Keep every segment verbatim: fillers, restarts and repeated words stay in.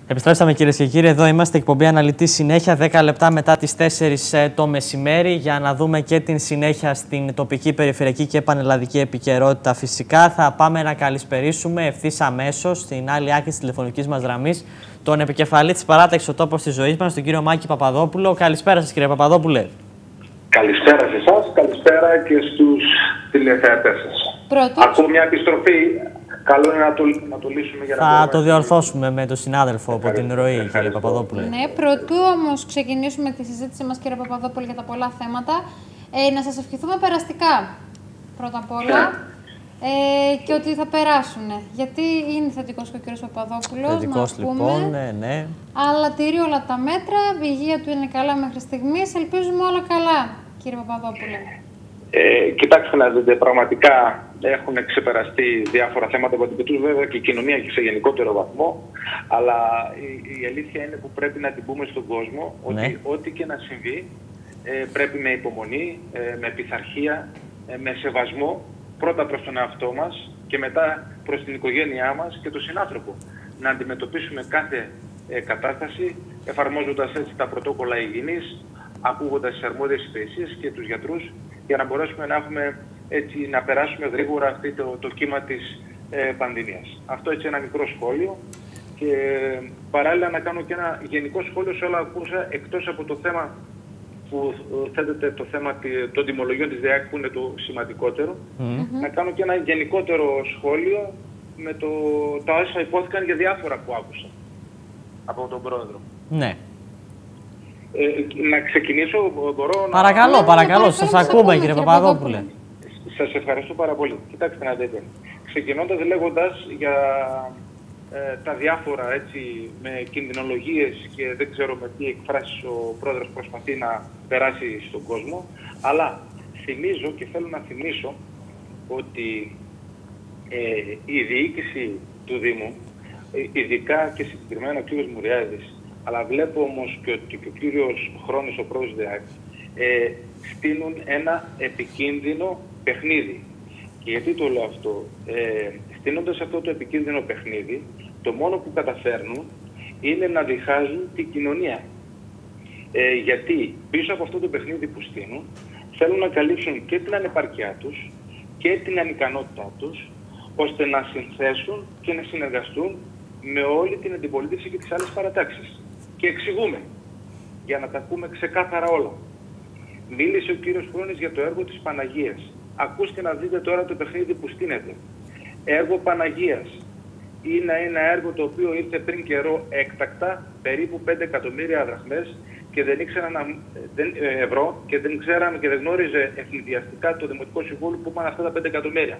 Επιστρέψαμε κυρίες και κύριοι, εδώ είμαστε εκπομπή Αναλυτή συνέχεια, δέκα λεπτά μετά τις τέσσερις το μεσημέρι, για να δούμε και την συνέχεια στην τοπική, περιφερειακή και πανελλαδική επικαιρότητα. Φυσικά θα πάμε να καλησπερίσουμε ευθύς αμέσως στην άλλη άκρη της τηλεφωνικής μας γραμμής τον επικεφαλή της παράταξης «Ο τόπος της ζωής μας», τον κύριο Μάκη Παπαδόπουλο. Καλησπέρα σας, κύριε Παπαδόπουλε. Καλησπέρα σε εσάς, καλησπέρα και στους τηλεθεατές σας. Πρώτος. Ακούω μια επιστροφή. Καλό είναι να το, να το λύσουμε για να Θα μπορούμε... το διορθώσουμε με τον συνάδελφο από την ροή, ευχαριστώ. κύριε Παπαδόπουλε. Ναι, πρωτού όμως ξεκινήσουμε τη συζήτησή μας, κύριε Παπαδόπουλε, για τα πολλά θέματα, ε, να σας ευχηθούμε περαστικά, πρώτα απ' όλα, ε, και ότι θα περάσουν. Γιατί είναι θετικός και ο κύριος Παπαδόπουλος, Θετικός, να πούμε, λοιπόν, ναι, ναι. αλλά τηρεί όλα τα μέτρα, η υγεία του είναι καλά μέχρι στιγμής, ελπίζουμε όλα καλά, κύριε Παπαδόπουλε. Ε, κοιτάξτε να δείτε, πραγματικά έχουν ξεπεραστεί διάφορα θέματα που αντιμετωπίζουν βέβαια και η κοινωνία και σε γενικότερο βαθμό. Αλλά η, η αλήθεια είναι που πρέπει να την πούμε στον κόσμο, ναι, ότι ό,τι και να συμβεί ε, πρέπει με υπομονή, ε, με πειθαρχία, ε, με σεβασμό πρώτα προς τον εαυτό μας και μετά προς την οικογένειά μας και τον συνάνθρωπο. Να αντιμετωπίσουμε κάθε ε, κατάσταση εφαρμόζοντας έτσι τα πρωτόκολλα υγιεινής, ακούγοντας τις αρμόδιες υπηρεσίες και τους γιατρούς, για να μπορέσουμε να, έχουμε, έτσι, να περάσουμε γρήγορα αυτό το, το κύμα της ε, πανδημίας. Αυτό έτσι ένα μικρό σχόλιο και ε, παράλληλα να κάνω και ένα γενικό σχόλιο σε όλα ακούσα, εκτός από το θέμα που ε, θέτεται το θέμα των τιμολογίων της ΔΕΑΚ, που είναι το σημαντικότερο, mm-hmm. να κάνω και ένα γενικότερο σχόλιο με το, τα όσα υπόθηκαν για διάφορα που άκουσα από τον Πρόεδρο. Ναι. Ε, να ξεκινήσω, μπορώ παρακαλώ, να... Παρακαλώ, σας ακούμε, κύριε Παπαδόπουλε. Σας ευχαριστώ πάρα πολύ. Κοιτάξτε να δείτε. Ξεκινώντας λέγοντας για ε, τα διάφορα, έτσι, με κινδυνολογίες και δεν ξέρω με τι εκφράσεις ο Πρόεδρος προσπαθεί να περάσει στον κόσμο, αλλά θυμίζω και θέλω να θυμίσω ότι ε, η διοίκηση του Δήμου, ε, ειδικά και συγκεκριμένα ο κ. Μουριάδης, αλλά βλέπω όμως και ότι και ο κύριος Χρόνης, ο πρόεδρος ΔΕΑΚ, ε, στείλουν ένα επικίνδυνο παιχνίδι. Και γιατί το λέω αυτό? Ε, στείνοντας αυτό το επικίνδυνο παιχνίδι, το μόνο που καταφέρνουν είναι να διχάζουν την κοινωνία. Ε, γιατί πίσω από αυτό το παιχνίδι που στείνουν, θέλουν να καλύψουν και την ανεπάρκειά τους και την ανικανότητά τους, ώστε να συνθέσουν και να συνεργαστούν με όλη την αντιπολίτευση και τις άλλες παρατάξεις. Και εξηγούμε, για να τα πούμε ξεκάθαρα όλα. Μίλησε ο κύριος Χρόνης για το έργο της Παναγίας. Ακούστε να δείτε τώρα το παιχνίδι που στείνεται. Έργο Παναγίας είναι ένα έργο το οποίο ήρθε πριν καιρό έκτακτα, περίπου πέντε εκατομμύρια δραχμές και δεν ήξεραν δεν, ε, ευρώ και δεν ξέραμε και δεν γνώριζε ευνηδιαστικά το Δημοτικό Συμβούλιο που είπαν αυτά τα πέντε εκατομμύρια.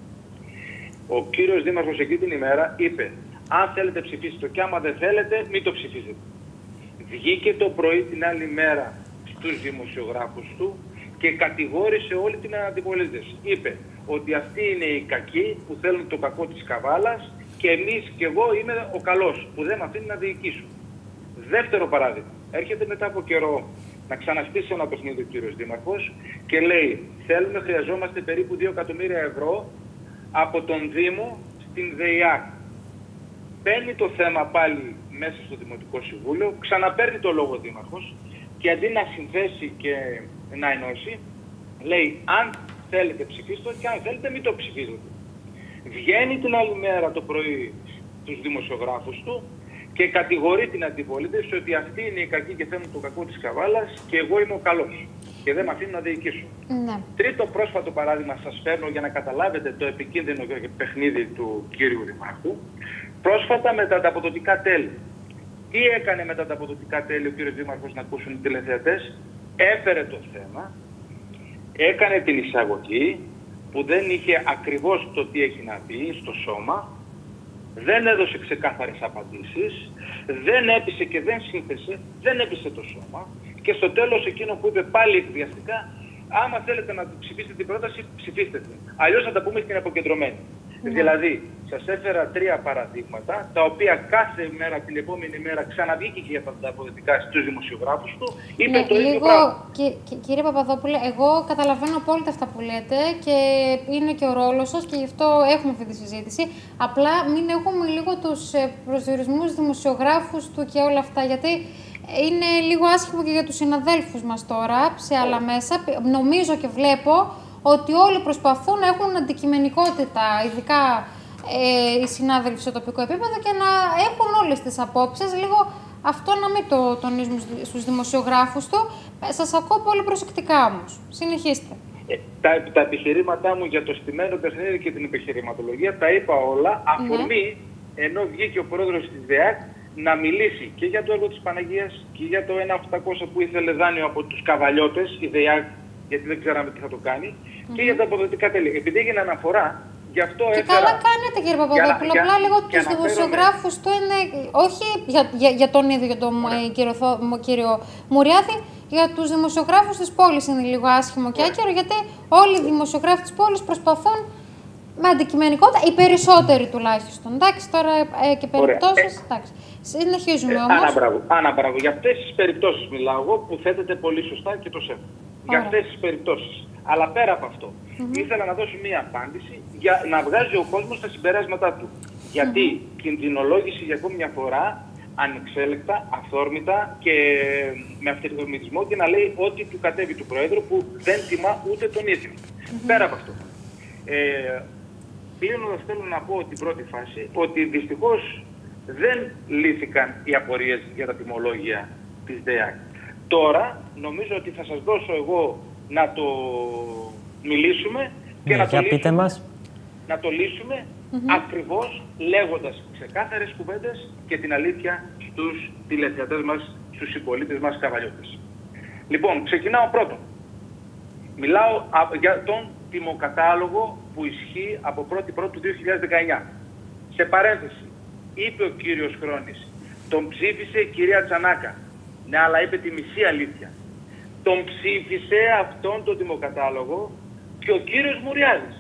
Ο κύριος Δήμαρχος εκεί την ημέρα είπε: αν θέλετε ψηφίστε το και άμα δεν θέλετε μην το ψηφίσετε. Βγήκε το πρωί την άλλη μέρα στους δημοσιογράφους του και κατηγόρησε όλη την αντιπολίτευση. Είπε ότι αυτοί είναι οι κακοί που θέλουν το κακό της Καβάλας και εμείς και εγώ είμαι ο καλός που δεν με αφήνει να διοικήσω. Δεύτερο παράδειγμα. Έρχεται μετά από καιρό να ξαναστήσει ένα παιχνίδι ο κύριος Δήμαρχος και λέει: θέλουμε, χρειαζόμαστε περίπου δύο εκατομμύρια ευρώ από τον Δήμο στην ΔΕΙΑΚ. Παίρνει το θέμα πάλι μέσα στο Δημοτικό Συμβούλιο, ξαναπαίρνει το λόγο ο Δήμαρχος και αντί να συνθέσει και να ενώσει, λέει: αν θέλετε ψηφίστε και αν θέλετε μην το ψηφίζετε. Βγαίνει την άλλη μέρα το πρωί στους δημοσιογράφους του και κατηγορεί την αντιπολίτευση ότι αυτοί είναι οι κακοί και θέλουν το κακό της Καβάλας και εγώ είμαι ο καλός και δεν με αφήνουν να διοικήσω. Ναι. Τρίτο πρόσφατο παράδειγμα σας φέρνω για να καταλάβετε το επικίνδυνο παιχνίδι του κύριου Δημάρχου. Πρόσφατα με τα ανταποδοτικά τέλη. Τι έκανε με τα ανταποδοτικά τέλη ο κύριος Δήμαρχος, να ακούσουν οι τηλεθεατές? Έφερε το θέμα, έκανε την εισαγωγή που δεν είχε ακριβώς το τι έχει να πει στο σώμα, δεν έδωσε ξεκάθαρες απαντήσεις, δεν έπεισε και δεν σύνθεσε, δεν έπεισε το σώμα και στο τέλος εκείνο που είπε πάλι εκβιαστικά: άμα θέλετε να ψηφίσετε την πρόταση, ψηφίστε την. Αλλιώς θα τα πούμε στην αποκεντρωμένη. Mm. Δηλαδή, σας έφερα τρία παραδείγματα, τα οποία κάθε μέρα, την επόμενη μέρα, ξαναβγήκε για τα αποδοτικά στους δημοσιογράφους του, είπε ναι, το ίδιο λίγο, πράγμα. Κι, κι, κύριε Παπαδόπουλε, εγώ καταλαβαίνω απόλυτα αυτά που λέτε και είναι και ο ρόλος σας και γι' αυτό έχουμε αυτή τη συζήτηση. Απλά μην έχουμε λίγο τους προσδιορισμούς δημοσιογράφους του και όλα αυτά, γιατί είναι λίγο άσχημο και για τους συναδέλφους μας τώρα, σε άλλα μέσα. Νομίζω και βλέπω ότι όλοι προσπαθούν να έχουν αντικειμενικότητα, ειδικά ε, οι συνάδελφοι στο τοπικό επίπεδο, και να έχουν όλες τις απόψεις. Λίγο αυτό να μην το τονίζουμε στους δημοσιογράφους του. Σας ακούω πολύ προσεκτικά όμως. Συνεχίστε. Ε, τα, τα επιχειρήματά μου για το στημένο παιχνίδι και την επιχειρηματολογία τα είπα όλα, αφορμή ναι. ενώ βγήκε ο πρόεδρος της ΔΕΑΚ να μιλήσει και για το έργο της Παναγίας και για το ένα οκτακόσια που ήθελε δάνειο από τους καβαλιώτες, η ΔΕΑΚ, γιατί δεν ξέραμε τι θα το κάνει, mm-hmm. και για τα αποδοτικά τέλη. Επειδή έγινε αναφορά, γι' αυτό και έφερα... καλά κάνετε, κύριε Παπαδόπουλο. Απλά λίγο τους δημοσιογράφους του είναι, όχι για, για, για τον ίδιο για τον ε, κύριο, κύριο Μουριάδη, για τους δημοσιογράφους της πόλης είναι λίγο άσχημο και άκυρο, γιατί όλοι οι δημοσιογράφοι της πόλης προσπαθούν με αντικειμενικότητα, οι περισσότεροι τουλάχιστον. Εντάξει, τώρα ε, και περιπτώσεις, εντάξει. Συνεχίζουμε ε, όμως. Άνα μπράβο. Για αυτές τις περιπτώσεις μιλάω εγώ, που θέτετε πολύ σωστά και το σέβομαι. Για αυτές τις περιπτώσεις. Αλλά πέρα από αυτό, mm-hmm. ήθελα να δώσω μία απάντηση για να βγάζει ο κόσμος τα συμπεράσματά του. Γιατί mm-hmm. κινδυνολόγηση για ακόμη μια φορά, ανεξέλεκτα, αυθόρμητα και με αυτορμητισμό, και να λέει ό,τι του κατέβει του Προέδρου, που δεν τιμά ούτε τον ίδιο. Mm-hmm. Πέρα από αυτό. Ε, Κλείνοντας, θέλω να πω την πρώτη φάση ότι δυστυχώς δεν λύθηκαν οι απορίες για τα τιμολόγια της ΔΕΑΚ. Τώρα νομίζω ότι θα σας δώσω εγώ να το μιλήσουμε και ναι, να, το λύσουμε, μας. να το λύσουμε mm-hmm. ακριβώς λέγοντας ξεκάθαρες κουβέντες και την αλήθεια στους τηλεθεατές μας, στους συμπολίτες μας καβαλιώτες. Λοιπόν, ξεκινάω πρώτον. Μιλάω για τον τιμοκατάλογο που ισχύει από πρώτη πρώτη του δύο χιλιάδες δεκαεννιά. Σε παρένθεση, είπε ο κύριος Χρόνης, τον ψήφισε η κυρία Τζανάκα. Ναι, αλλά είπε τη μισή αλήθεια. Τον ψήφισε αυτόν τον τιμοκατάλογο και ο κύριος Μουριάδης.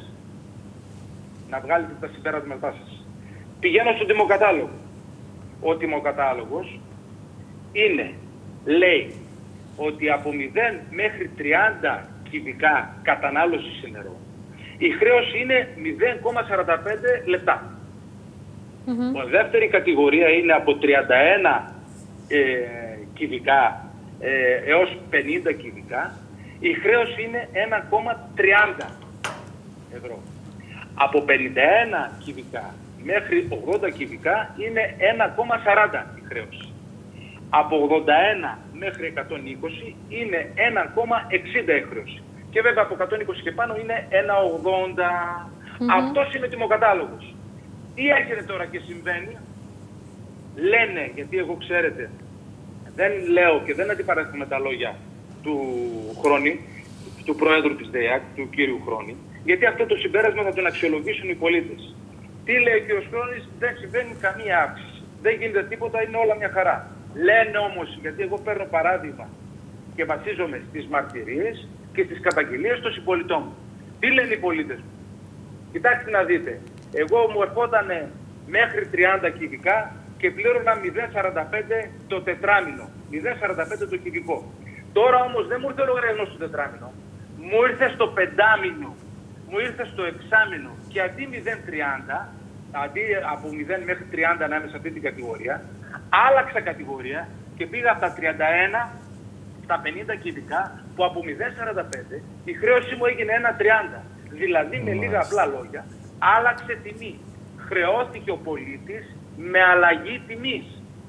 Να βγάλετε τα συμπέρασματά σας. Πηγαίνω στον τιμοκατάλογο. Ο τιμοκατάλογος είναι, λέει, ότι από μηδέν μέχρι τριάντα κυβικά κατανάλωση νερό, η χρέωση είναι μηδέν κόμμα σαράντα πέντε λεπτά. Mm-hmm. Η δεύτερη κατηγορία είναι από τριάντα ένα ε, κυβικά ε, έως πενήντα κυβικά. Η χρέωση είναι ένα κόμμα τριάντα ευρώ. Από πενήντα ένα κυβικά μέχρι ογδόντα κυβικά είναι ένα κόμμα σαράντα η χρέωση. Από ογδόντα ένα μέχρι εκατόν είκοσι είναι ένα κόμμα εξήντα η χρέωση. Και βέβαια από εκατόν είκοσι και πάνω είναι ένα κόμμα ογδόντα. Mm-hmm. Αυτός είναι ο τιμοκατάλογος. Τι έρχεται τώρα και συμβαίνει? Λένε, γιατί εγώ ξέρετε, δεν λέω και δεν αντιπαρέχομαι τα λόγια του Χρόνη, του Προέδρου της ΔΕΑΚ, του κύριου Χρόνη, γιατί αυτό το συμπέρασμα θα τον αξιολογήσουν οι πολίτες. Τι λέει ο κύριος Χρόνης? Δεν συμβαίνει καμία αύξηση. Δεν γίνεται τίποτα, είναι όλα μια χαρά. Λένε όμως, γιατί εγώ παίρνω παράδειγμα και βασίζομαι στις μαρτυρίες και στις καταγγελίες των συμπολιτών μου. Τι λένε οι πολίτες μου? Κοιτάξτε να δείτε. Εγώ μου ερχόταν μέχρι τριάντα κυβικά και πλήρωνα μηδέν κόμμα σαράντα πέντε το τετράμινο. μηδέν κόμμα σαράντα πέντε το κυβικό. Τώρα όμως δεν μου ήρθε ο λογαριασμός στο τετράμινο. Μου ήρθε στο πεντάμινο. Μου ήρθε στο εξάμινο. Και αντί μηδέν κόμμα τριάντα, αντί από μηδέν μέχρι τριάντα να είμαι σε αυτή την κατηγορία, άλλαξα κατηγορία και πήγα από τα τριάντα ένα στα πενήντα κυβικά, που από μηδέν κόμμα σαράντα πέντε η χρέωση μου έγινε ένα κόμμα τριάντα. Δηλαδή, με λίγα απλά λόγια, άλλαξε τιμή. Χρεώθηκε ο πολίτης με αλλαγή τιμής.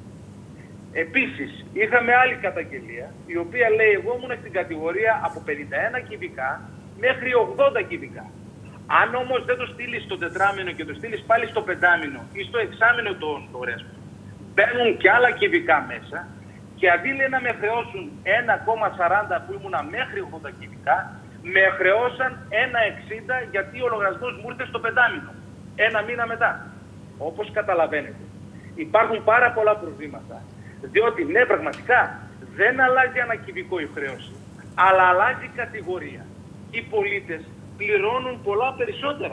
Επίσης, είχαμε άλλη καταγγελία, η οποία λέει, εγώ ήμουν στην κατηγορία από πενήντα ένα κυβικά μέχρι ογδόντα κυβικά. Αν όμως δεν το στείλεις στο τετράμινο και το στείλεις πάλι στο πεντάμινο ή στο εξάμινο των λογαριασμών, μπαίνουν και άλλα κυβικά μέσα και αντί λέει να με χρεώσουν ένα κόμμα σαράντα που ήμουνα μέχρι ογδόντα κυβικά, με χρεώσαν ένα κόμμα εξήντα γιατί ο λογαριασμός μου ήρθε στο πεντάμινο, ένα μήνα μετά. Όπως καταλαβαίνετε, υπάρχουν πάρα πολλά προβλήματα, διότι ναι, πραγματικά δεν αλλάζει ένα κυβικό η χρέωση, αλλά αλλάζει κατηγορία. Οι πολίτες πληρώνουν πολλά περισσότερα.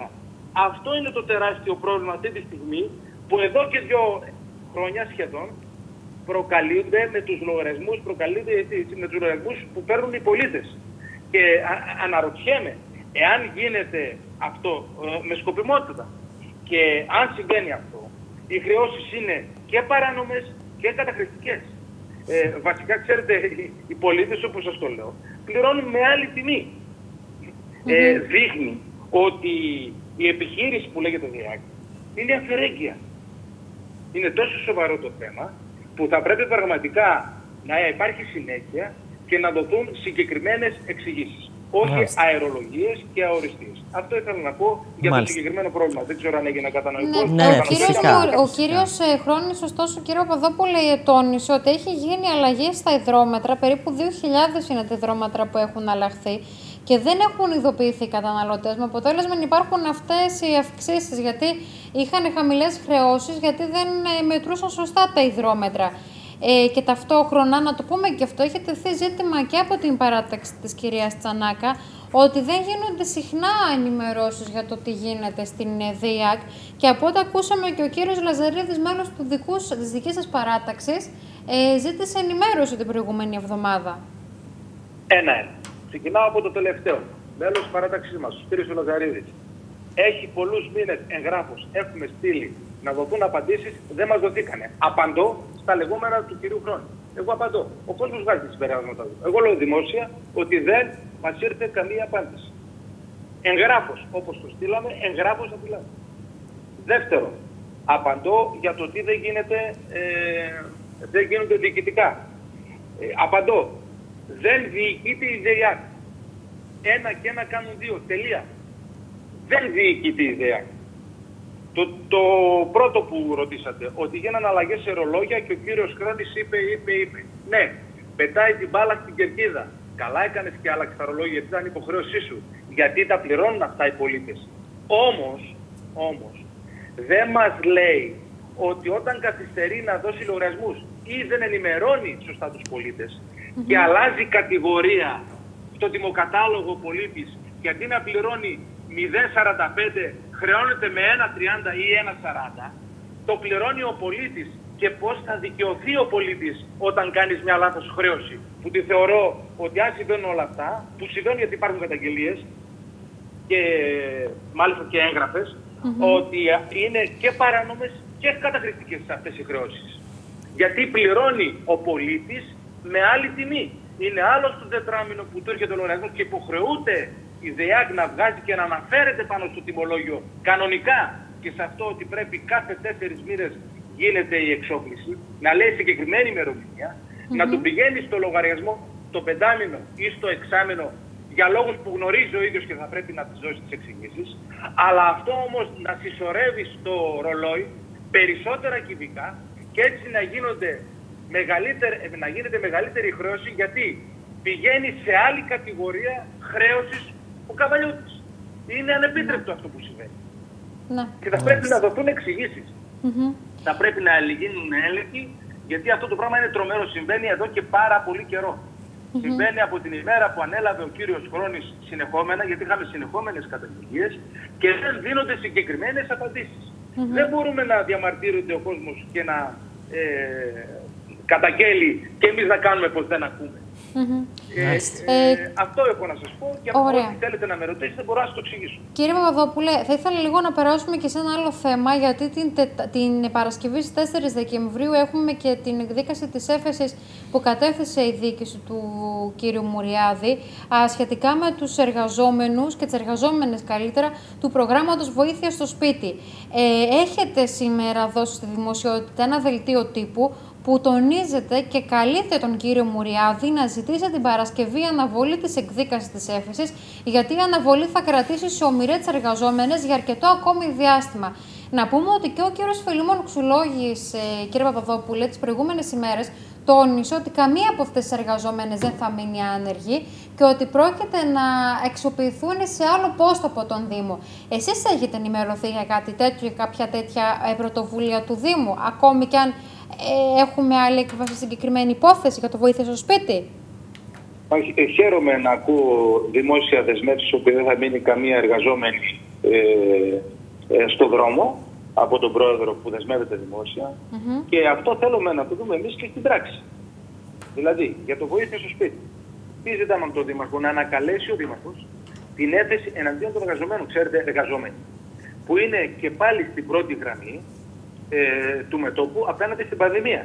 Αυτό είναι το τεράστιο πρόβλημα αυτή τη στιγμή, που εδώ και δύο χρόνια σχεδόν προκαλείται με τους λογαριασμούς, προκαλείται με τους λογαριασμούς που παίρνουν οι πολίτες. Και α, αναρωτιέμαι, εάν γίνεται αυτό ε, με σκοπιμότητα και αν συμβαίνει αυτό, οι χρεώσεις είναι και παράνομες και καταχρηστικές. Ε, βασικά, ξέρετε, οι, οι πολίτες, όπως σας το λέω, πληρώνουν με άλλη τιμή. Mm-hmm. ε, δείχνει ότι η επιχείρηση που λέγεται ΔΕΑΚ είναι αφαιρέγγια. Είναι τόσο σοβαρό το θέμα που θα πρέπει πραγματικά να υπάρχει συνέχεια και να δοθούν συγκεκριμένες εξηγήσεις. Όχι Μάλιστα. αερολογίες και αοριστείες. Αυτό ήθελα να πω για Μάλιστα. το συγκεκριμένο πρόβλημα. Δεν ξέρω αν έγινε κατανοητό. Ναι, ναι, ο κύριος, ο, ο κύριος Χρόνης, ωστόσο, κύριο Παπαδόπουλε, τόνισε ότι έχει γίνει αλλαγή στα υδρόμετρα. Περίπου δύο χιλιάδες είναι τα υδρόμετρα που έχουν αλλάχθει και δεν έχουν ειδοποιηθεί οι καταναλωτές. Με αποτέλεσμα να υπάρχουν αυτές οι αυξήσεις, γιατί είχαν χαμηλές χρεώσεις, γιατί δεν μετρούσαν σωστά τα υδρόμετρα. Ε, και ταυτόχρονα, να το πούμε και αυτό, έχει τεθεί ζήτημα και από την παράταξη της κυρίας Τσανάκα, ότι δεν γίνονται συχνά ενημερώσεις για το τι γίνεται στην ΔΕΑΚ. Και από ό,τι ακούσαμε και ο κύριος Λαζαρίδης, μέλος του δικού, της δικής σας παράταξης, ε, ζήτησε ενημέρωση την προηγούμενη εβδομάδα. Ένα-ένα. Ξεκινάω από το τελευταίο. Μέλος της παράταξης μας, ο κύριος Λαζαρίδης. Έχει πολλούς μήνες εγγράφους. Έχουμε στείλει να δοθούν απαντήσεις, δεν μας δοθήκανε. Απαντώ στα λεγόμενα του κυρίου Χρόνη. Εγώ απαντώ. Ο κόσμος βγάζει τις συμπεράσματα του. Εγώ λέω δημόσια ότι δεν μας ήρθε καμία απάντηση. Εγγράφος, όπως το στείλαμε, εγγράφος απειλάμε. Δεύτερο, απαντώ για το τι δεν γίνεται, ε, δεν γίνονται διοικητικά. Ε, απαντώ. Δεν διοικείται η ΔΕΑΚ. Ένα και ένα κάνουν δύο. Τελεία. Δεν διοικείται η ΔΕΑΚ. Το, το πρώτο που ρωτήσατε, ότι γίνανε αλλαγές σε ρολόγια και ο κύριος Χρόνης είπε, είπε, είπε. Ναι, πετάει την μπάλα στην κερκίδα. Καλά έκανες και άλλαξε τα ρολόγια, γιατί ήταν υποχρέωσή σου. Γιατί τα πληρώνουν αυτά οι πολίτες. Όμως, όμως, δεν μας λέει ότι όταν καθυστερεί να δώσει λογαριασμούς ή δεν ενημερώνει σωστά τους πολίτες mm-hmm. και αλλάζει κατηγορία στο τιμοκατάλογο πολίτης, γιατί να πληρώνει μηδέν κόμμα σαράντα πέντε χρεώνεται με ένα κόμμα τριάντα ή ένα κόμμα σαράντα, το πληρώνει ο πολίτης. Και πώς θα δικαιωθεί ο πολίτης όταν κάνεις μια λάθος χρέωση, που τη θεωρώ ότι αν συμβαίνουν όλα αυτά, που συμβαίνουν γιατί υπάρχουν καταγγελίες και μάλιστα και έγγραφες, mm-hmm. ότι είναι και παράνομες και καταχρηστικές αυτές οι χρεώσεις. Γιατί πληρώνει ο πολίτης με άλλη τιμή. Είναι άλλο στο τετράμινο που του έρχεται ο λογαριασμός και υποχρεούται η ΔΕΑΚ να βγάζει και να αναφέρεται πάνω στο τιμολόγιο κανονικά και σε αυτό ότι πρέπει κάθε τέσσερις μήνες γίνεται η εξόφληση, να λέει συγκεκριμένη ημερομηνία, mm-hmm. να του πηγαίνει στο λογαριασμό το πεντάμινο ή στο εξάμινο για λόγους που γνωρίζει ο ίδιος και θα πρέπει να τις δώσει τις εξηγήσεις, αλλά αυτό όμως να συσσωρεύει στο ρολόι περισσότερα κυβικά και έτσι να, γίνονται να γίνεται μεγαλύτερη χρέωση, γιατί πηγαίνει σε άλλη κατηγορία χρέωσης ο καβαλιώτης. Είναι ανεπίτρεπτο αυτό που συμβαίνει. Να. Και θα πρέπει να δοθούν εξηγήσεις. Mm-hmm. Θα πρέπει να γίνουν έλεγχοι, γιατί αυτό το πράγμα είναι τρομερό. Συμβαίνει εδώ και πάρα πολύ καιρό. Mm-hmm. Συμβαίνει από την ημέρα που ανέλαβε ο κύριος Χρόνης συνεχόμενα, γιατί είχαμε συνεχόμενες καταγγελίες και δεν δίνονται συγκεκριμένες απαντήσεις. Mm-hmm. Δεν μπορούμε να διαμαρτύρονται ο κόσμος και να ε, καταγγέλει και εμείς να κάνουμε πως δεν ακούμε. Mm-hmm. Ε, ε, ε, αυτό έχω να σας πω και αν ό,τι θέλετε να με ρωτήσετε μπορώ να σας το εξηγήσω. Κύριε Παπαδόπουλε, θα ήθελα λίγο να περάσουμε και σε ένα άλλο θέμα, γιατί την, την Παρασκευή στις τέσσερις Δεκεμβρίου έχουμε και την εκδίκαση της έφεσης που κατέθεσε η διοίκηση του κύριου Μουριάδη α, σχετικά με τους εργαζόμενους και τις εργαζόμενες καλύτερα του προγράμματος Βοήθεια στο Σπίτι. Ε, έχετε σήμερα δώσει στη δημοσιότητα ένα δελτίο τύπου που τονίζεται και καλείται τον κύριο Μουριάδη να ζητήσει την Παρασκευή αναβολή της εκδίκασης της έφεσης, γιατί η αναβολή θα κρατήσει σε ομοιρές τις εργαζόμενες για αρκετό ακόμη διάστημα. Να πούμε ότι και ο κύριος Φιλίμων Ξουλόγης, ε, κύριε Παπαδόπουλε, τις προηγούμενες ημέρες τόνισε ότι καμία από αυτές τις εργαζόμενες δεν θα μείνει άνεργη και ότι πρόκειται να εξοποιηθούν σε άλλο πόστο από τον Δήμο. Εσείς έχετε ενημερωθεί για κάτι τέτοιο, για κάποια τέτοια πρωτοβουλία του Δήμου, ακόμη κι αν Ε, έχουμε άλλη έκβαση συγκεκριμένη υπόθεση για το Βοήθεια στο Σπίτι? Όχι, ε, χαίρομαι να ακούω δημόσια δεσμεύσεις ότι δεν θα μείνει καμία εργαζόμενη ε, ε, στο δρόμο από τον πρόεδρο που δεσμεύεται δημόσια mm-hmm. και αυτό θέλουμε να το δούμε εμείς και στην πράξη. Δηλαδή, για το βοήθεια στο σπίτι. Τι ζητάμε από τον Δήμαρχο? Να ανακαλέσει ο Δήμαρχος την έφεση εναντίον των εργαζομένων, ξέρετε, εργαζόμενοι, που είναι και πάλι στην πρώτη γραμμή ε, του μετώπου απέναντι στην πανδημία.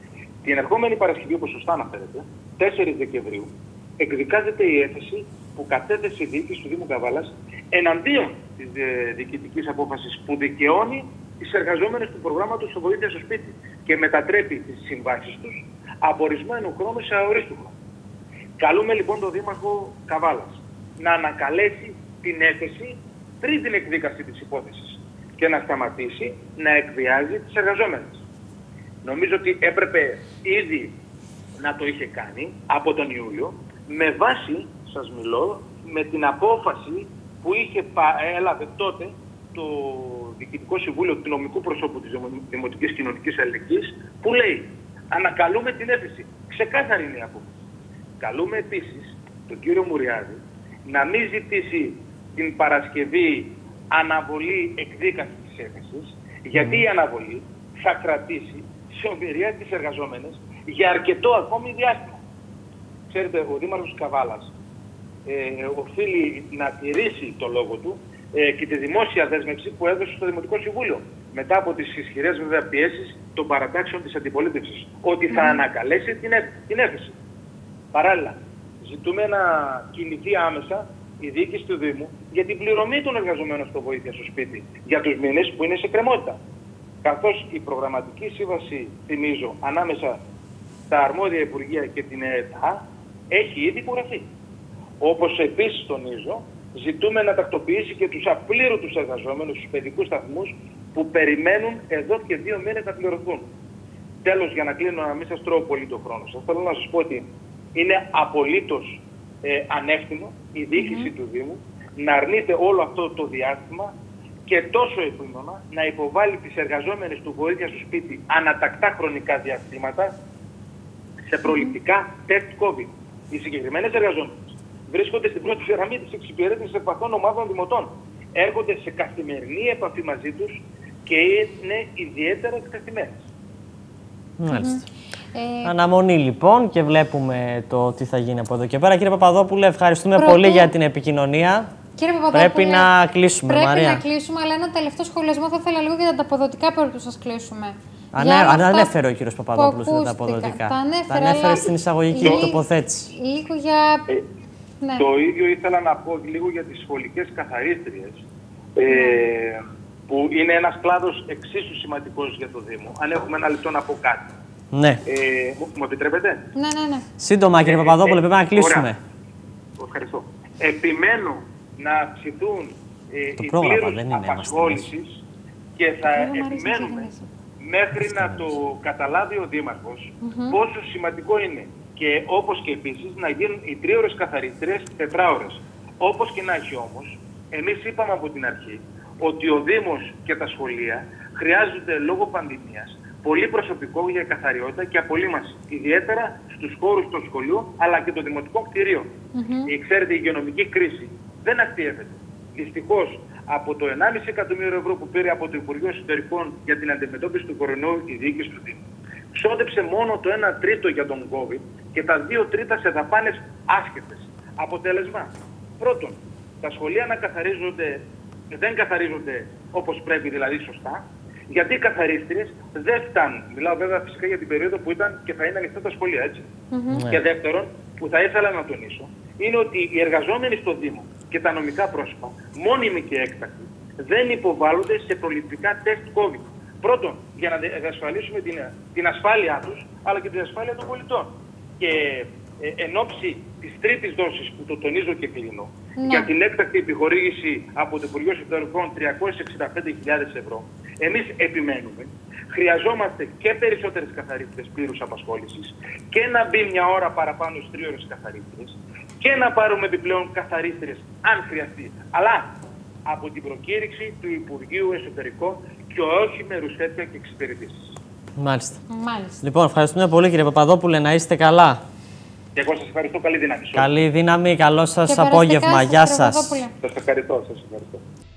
Την ερχόμενη Παρασκευή, όπως σωστά αναφέρεται, τέσσερις Δεκεμβρίου, εκδικάζεται η έφεση που κατέθεσε η διοίκηση του Δήμου Καβάλας εναντίον της ε, διοικητικής απόφασης που δικαιώνει τις εργαζόμενες του προγράμματος στο βοήθεια στο σπίτι και μετατρέπει τις συμβάσεις τους από ορισμένου χρόνου σε αορίστου χρόνου. Καλούμε λοιπόν τον Δήμαρχο Καβάλας να ανακαλέσει την έφεση πριν την εκδίκαση της υπόθεσης και να σταματήσει να εκβιάζει τις εργαζόμενες. Νομίζω ότι έπρεπε ήδη να το είχε κάνει από τον Ιούλιο με βάση, σας μιλώ, με την απόφαση που είχε έλαβε τότε το Διοικητικό Συμβούλιο του Νομικού Προσώπου της Δημοτικής Κοινωνικής Αλληλεγγύης που λέει ανακαλούμε την έφεση. Ξεκάθαρη είναι η απόφαση. Καλούμε επίσης τον κύριο Μουριάδη να μην ζητήσει την Παρασκευή αναβολή εκδίκαση της έφεσης, γιατί η αναβολή θα κρατήσει σε ομοιρία τις εργαζόμενες για αρκετό ακόμη διάστημα. Ξέρετε, ο Δήμαρχος Καβάλας ε, οφείλει να τηρήσει το λόγο του ε, και τη δημόσια δέσμευση που έδωσε στο Δημοτικό Συμβούλιο μετά από τις ισχυρές βέβαια πιέσεις των παρατάξεων της αντιπολίτευσης, ότι θα ανακαλέσει την, έ, την έφεση. Παράλληλα, ζητούμε να κινηθεί άμεσα η διοίκηση του Δήμου για την πληρωμή των εργαζομένων στο βοήθεια στο σπίτι για τους μήνες που είναι σε κρεμότητα. Καθώς η προγραμματική σύμβαση, θυμίζω, ανάμεσα στα αρμόδια Υπουργεία και την ΕΕΤΑ έχει ήδη υπογραφεί. Όπως επίσης τονίζω, ζητούμε να τακτοποιήσει και τους απλήρωτους εργαζόμενους στους παιδικούς σταθμούς που περιμένουν εδώ και δύο μήνες να πληρωθούν. Τέλος, για να κλείνω, να μην σας τρώω πολύ το χρόνο σας, θέλω να σας πω ότι είναι απολύτως ε, ανεύθυνο η διοίκηση mm-hmm. του Δήμου να αρνείται όλο αυτό το διάστημα και τόσο επίμονα να υποβάλει τις εργαζόμενες του βοήθεια στο σπίτι ανατακτά χρονικά διαστήματα σε προληπτικά τεστ COVID. Οι συγκεκριμένες εργαζόμενες βρίσκονται στην πρώτη γραμμή της εξυπηρέτησης ευπαθών ομάδων δημοτών. Έρχονται σε καθημερινή επαφή μαζί τους και είναι ιδιαίτερα εκτεθειμένες. Μάλιστα. Ε... Αναμονή λοιπόν και βλέπουμε το τι θα γίνει από εδώ και πέρα. Κύριε Παπαδόπουλε, ευχαριστούμε Πρωτού... πολύ για την επικοινωνία. Κύριε Παπαδόπουλε, πρέπει να κλείσουμε, πρέπει Μαρία. να κλείσουμε, αλλά ένα τελευταίο σχολιασμό θα ήθελα λίγο για τα ανταποδοτικά πριν του σας κλείσουμε. Ανέ, ανέφερε ο κύριος Παπαδόπουλος τα ανταποδοτικά. Τα ανέφερε, τα ανέφερε στην εισαγωγική του τοποθέτηση. Λίγο για... Ε, ναι. Το ίδιο ήθελα να πω λίγο για τις σχολικές καθαρίστριες, ε, ναι. που είναι ένας κλάδος εξίσου σημαντικός για το Δήμο. Αν έχουμε ένα λεπτό να πω κάτι. Ναι. Ε, μου, μου επιτρέπετε? Ναι, ναι, ναι. Σύντομα, κύριε ε, Παπαδόπουλε, ε, πρέπει να κλείσουμε. Ωραία. Ευχαριστώ. Επιμένω να αυξηθούν ε, οι πλήρους απασχόλησης και θα επιμένουμε μέχρι να το καταλάβει ο Δήμαρχος mm-hmm. πόσο σημαντικό είναι. Και όπως και επίσης να γίνουν οι τρίωρες καθαρίστριες τετράωρες. Όπως και να έχει όμως, εμείς είπαμε από την αρχή ότι ο Δήμος και τα σχολεία χρειάζονται λόγω πανδημίας πολύ προσωπικό για καθαριότητα και απολύμαση. Ιδιαίτερα στους χώρους των σχολείων αλλά και των δημοτικών κτηρίων. Mm-hmm. Η, ξέρετε, η υγειονομική κρίση δεν ακτιεύεται. Δυστυχώς από το ενάμιση εκατομμύριο ευρώ που πήρε από το Υπουργείο Εσωτερικών για την αντιμετώπιση του κορονοϊού η διοίκηση του Δήμου, ξόδεψε μόνο το ένα τρίτο για τον COVID και τα δύο τρίτα σε δαπάνες άσχετες. Αποτέλεσμα, πρώτον, τα σχολεία να καθαρίζονται, δεν καθαρίζονται όπως πρέπει, δηλαδή σωστά, γιατί οι καθαρίστριες δεν φτάνουν. Μιλάω βέβαια φυσικά για την περίοδο που ήταν και θα είναι ανοιχτά τα σχολεία, έτσι. Mm-hmm. Και δεύτερον, που θα ήθελα να τονίσω, είναι ότι οι εργαζόμενοι στο Δήμο και τα νομικά πρόσωπα, μόνιμοι και έκτακτοι, δεν υποβάλλονται σε προληπτικά τεστ COVID. Πρώτον, για να διασφαλίσουμε την, την ασφάλειά τους, αλλά και την ασφάλεια των πολιτών. Και ε, εν ώψη της τρίτης δόσης, που το τονίζω και κλείνω, ναι. για την έκτακτη επιχορήγηση από το Υπουργείο Εσωτερικών τριακόσιες εξήντα πέντε χιλιάδες ευρώ, εμείς επιμένουμε, χρειαζόμαστε και περισσότερες καθαρίστριες πλήρους απασχόλησης και να μπει μια ώρα παραπάνω στις τρίωρες καθαρίστριες και να πάρουμε επιπλέον καθαρίστριες αν χρειαστεί. Αλλά από την προκήρυξη του Υπουργείου Εσωτερικών και όχι με ρουσέτια και εξυπηρετήσεις. Μάλιστα. Μάλιστα. Λοιπόν, ευχαριστούμε πολύ κύριε Παπαδόπουλε, να είστε καλά. Και εγώ σας ευχαριστώ, καλή δύναμη. Καλή δύναμη, καλό σας απόγευμα. Γεια σας. Σας ευχαριστώ, σας ευχαριστώ.